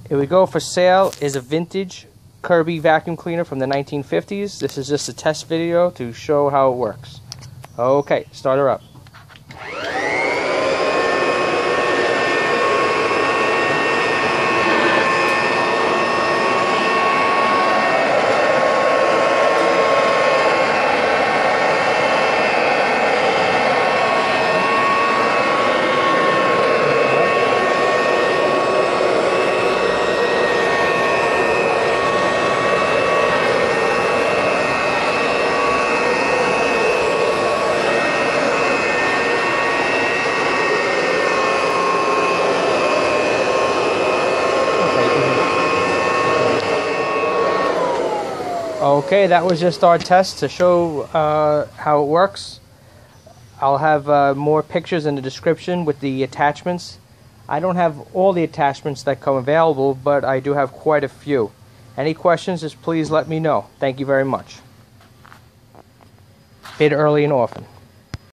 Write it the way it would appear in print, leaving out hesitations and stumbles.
Here we go. For sale is a vintage Kirby vacuum cleaner from the 1950s. This is just a test video to show how it works. Okay, start her up. Okay, that was just our test to show how it works. I'll have more pictures in the description with the attachments. I don't have all the attachments that come available, but I do have quite a few. Any questions, just please let me know. Thank you very much. Bid early and often.